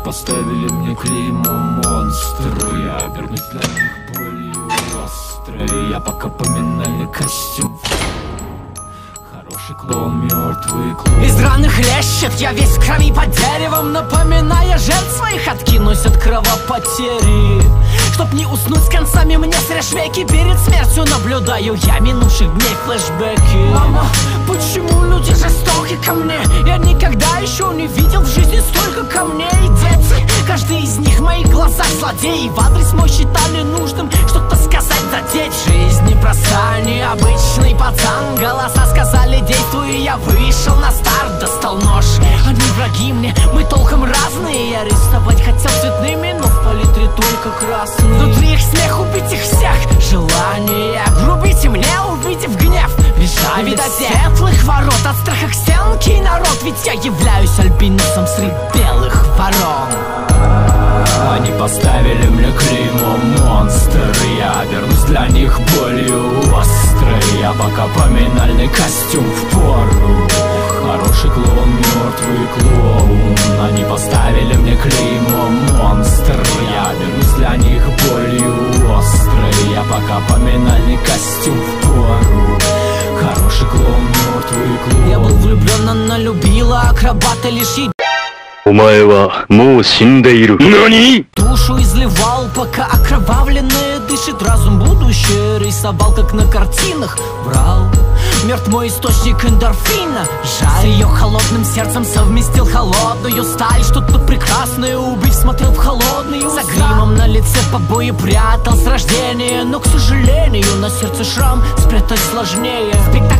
поставили мне клеймо монстры. Я обернусь для них болью острой. Я пока поминальный костюм. Хороший клоун, мертвый клоун. Из раны хлещет, я весь в крови под деревом, напоминая жертв своих, откинусь от кровопотери. Чтоб не уснуть с концами, мне срежь веки. Перед смертью наблюдаю я минувших дней флешбеки. Мама, почему люди жестоки ко мне? Я никогда еще не видел в жизни столько камней. Дети, каждый из них в моих глазах злодей. В адрес мой считали нужным что-то сказать, задеть. Жизнь непроста, необычный пацан. Голоса сказали действуй, и я вышел на старт. Достал нож, они враги мне, мы толком разные. Я рисовать хотел цветными, но в палитре только красный. Внутри их смех, убить их всех, желание грубите мне, увидев гнев. Бежали видать светлых ворот, от страха к стенке народ. Ведь я являюсь альбиносом среди белых ворон. Они поставили мне клеймо монстр. Я обернусь для них болью острой. Я пока поминальный костюм впору. Хороший клоун, мертвый клоун. Они поставили мне клеймо монстр. Я обернусь для них болью острой. Я пока поминальный костюм впору. Хороший клоун, мертвый клоун. Я был влюблен, она любила акробата лишь ей. Душу изливал, пока окровавленное дышит. Разум будущее рисовал, как на картинах. Врал, мертв мой источник эндорфина. Жаль, ее холодным сердцем совместил холодную сталь. Что-то прекрасное убив, смотрел в холодные уста. За гримом на лице побои прятал с рождения. Но, к сожалению, на сердце шрам спрятать сложнее.